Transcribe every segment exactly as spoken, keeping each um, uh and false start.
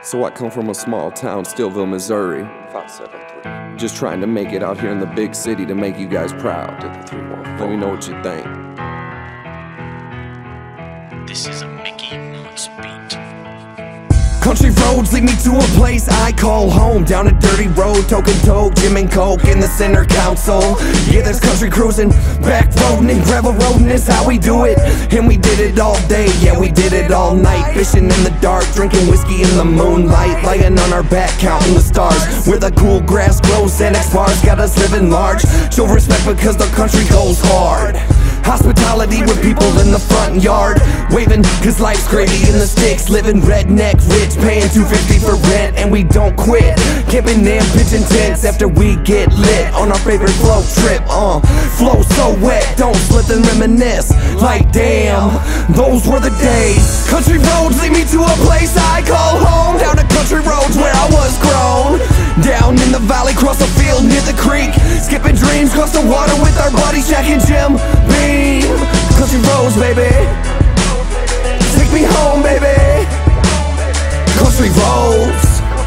So I come from a small town, Steelville, Missouri. five seven three. Just trying to make it out here in the big city to make you guys proud. three one four. Let me know what you think. This is a Mickey Mouse beat. Country roads lead me to a place I call home. Down a dirty road, token toke, gym and coke in the center council. Yeah, there's country cruising, back roading and gravel roading is how we do it. And we did it all day, yeah, we did it all night. Fishing in the dark, drinking whiskey in the moonlight. Lying on our back, counting the stars. Where the cool grass grows, Xanax bars got us living large. Show respect because the country goes hard. Hospitality with people in the front yard, waving cause life's gravy in the sticks. Living redneck rich, paying two fifty for rent, and we don't quit. Camping in pitching tents after we get lit on our favorite flow trip. Uh, flow so wet, don't slip and reminisce. Like damn, those were the days. Country roads lead me to a place I call home. Down the country roads where I was grown. Down in the valley, cross a field near the creek. Skipping dreams, cross the water with our buddies, Jack and Jim Beam. Country roads, baby. Take me home, baby. Country roads.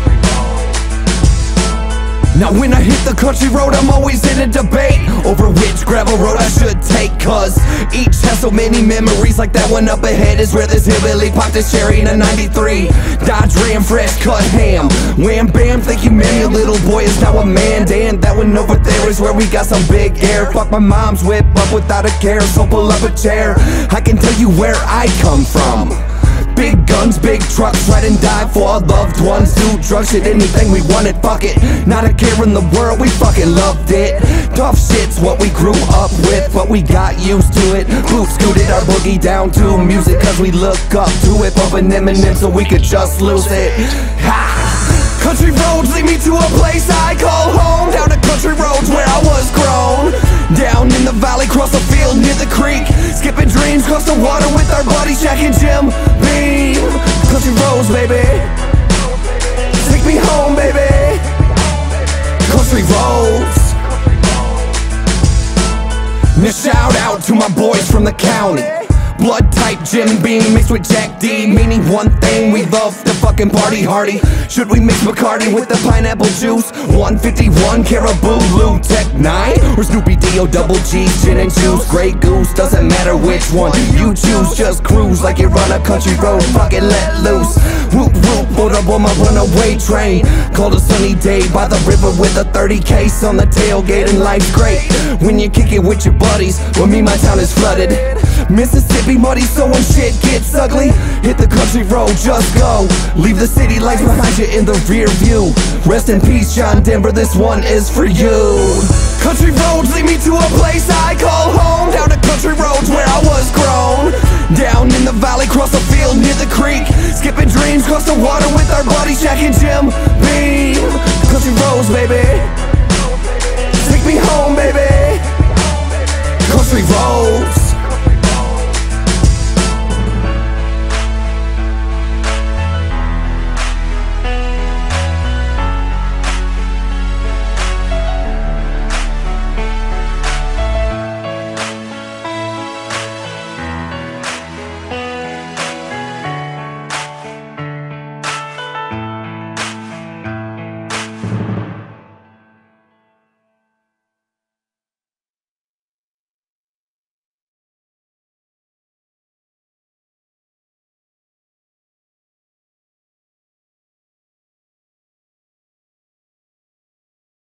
Now when I hit the country road, I'm always in a debate over which gravel road I should take. Cause each has so many memories, like that one up ahead is where this hillbilly popped his cherry in a ninety-three Dodge Ram, fresh cut ham. Wham bam, thank you man, your little boy is now a man. Dan, that one over there is where we got some big air. Fuck my mom's whip up without a care, so pull up a chair. I can tell you where I come from. Big guns, big trucks, ride and die for our loved ones. Do drugs, shit, anything we wanted, fuck it. Not a care in the world, we fucking loved it. Tough shit's what we grew up with, but we got used to it. Boot scooted our boogie down to music, cause we look up to it. Bumping Eminem so we could just lose it. Ha! Country roads lead me to a place I call home. Down the country roads where I was grown. Down in the valley, cross a field near the creek. Skipping dreams, cross the water with our buddies, Jack and Jim Beam. Country roads, baby. Take me home, baby. Country roads. Now shout out to my boys from the county. Blood type Jim Beam mixed with Jack D, meaning one thing, we love the fucking party hardy. Should we mix Bacardi with the pineapple juice? one fifty-one Caribou, Lou Tech nine, or Snoopy Dio double G, gin and juice. Grey Goose, doesn't matter which one you choose. Just cruise like you're on a country road, fucking let loose. Whoop whoop, pulled up on my runaway train. Called a sunny day by the river with a thirty case on the tailgate, and life's great when you kick it with your buddies. Well, me, my town is flooded. Mississippi muddy, so when shit gets ugly, hit the country road, just go. Leave the city lights behind you in the rear view. Rest in peace, John Denver, this one is for you. Country roads lead me to a place I call home. Down the country roads where I was grown. Down in the valley, cross a field near the creek. Skipping dreams, cross the water with our buddies, Jack and Jim Beam. Country roads, baby. Take me home, baby. Country roads.